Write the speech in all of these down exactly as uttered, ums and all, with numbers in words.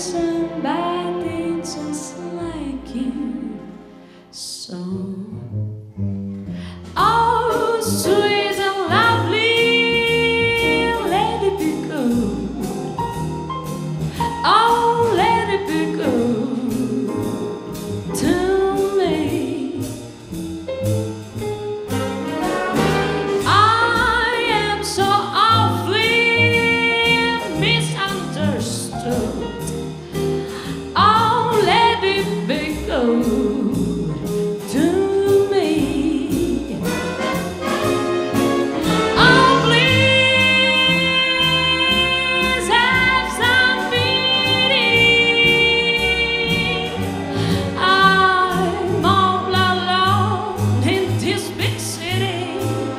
somebody just like you. So, oh, sweet and lovely, let it be good. Oh, let it be good to me. I am so awfully misunderstood. Oh, let it be good to me. Oh, please have some pity. I'm all alone in this big city.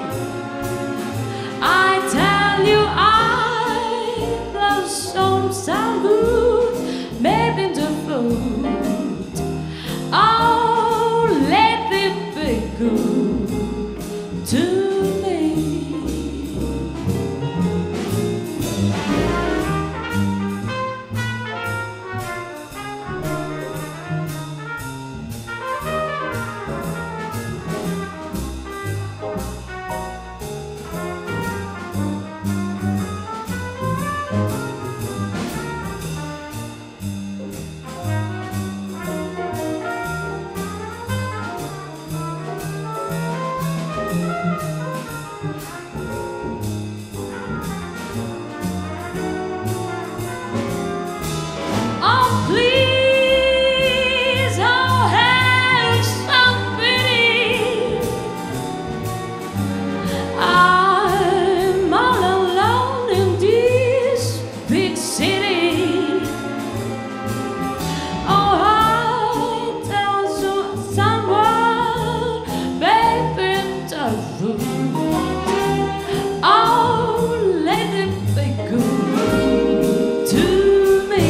I tell you, I love some salute, maybe the food. Oh, let it be good to me. Oh, please, oh, have some pity. I'm all alone in this big city. Oh, I tell you someone, baby, the room. Oh, let it be good to me.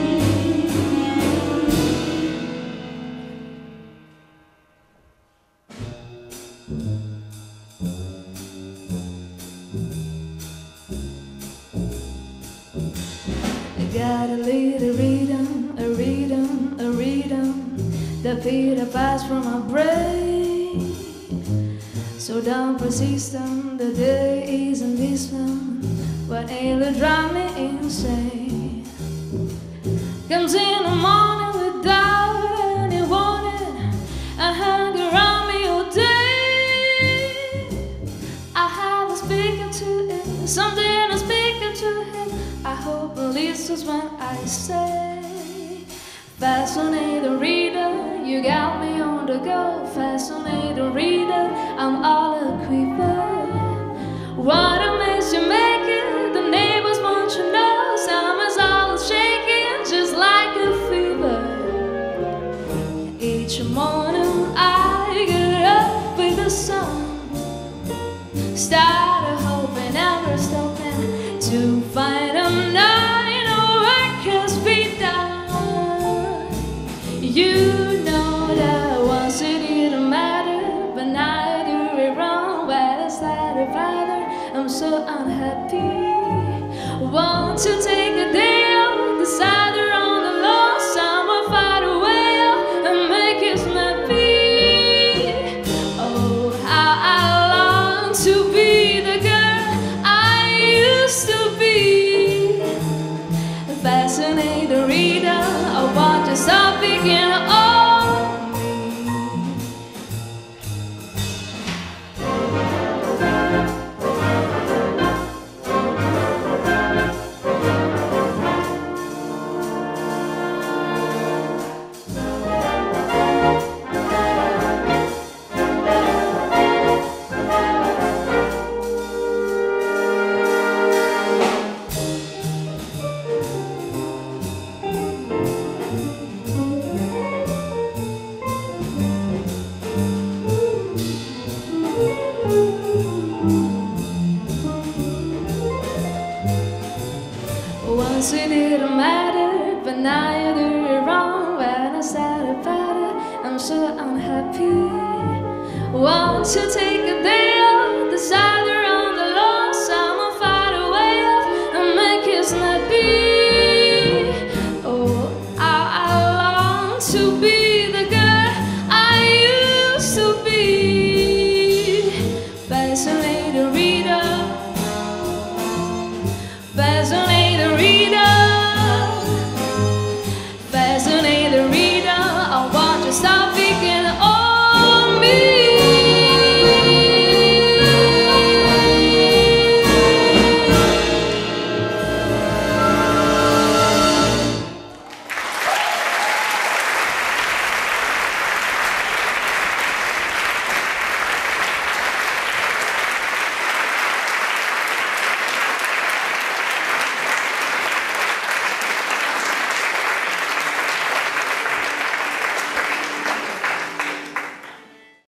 I got a little rhythm, a rhythm, a rhythm, the beat that pass from my brain. So damn persistent, the day isn't this one, but it'll drive me insane. Comes in the morning without any warning, and hang around me all day. I have a speaker to it, something I'm speaking to him. I hope he listens when I say, fascinating reader, you got me on the go. Fascinating reader, I'm all a quiver. What makes you make it? The neighbors want you know. Summer's all shaking just like a fever. Each morning I get up with the sun, start hoping, never stopping to find a night work has been done. You know that once it didn't matter, but now I do it wrong. Well, I started father, I'm so unhappy. Want to take a day off, decide on the law, summer fight away and make it snappy. Oh, how I long to be the girl I used to be. Fascinating reader, I want to stop picking on me. Once it didn't matter, but now you do it wrong. When I started better, I'm so unhappy. Want to take a day off, decide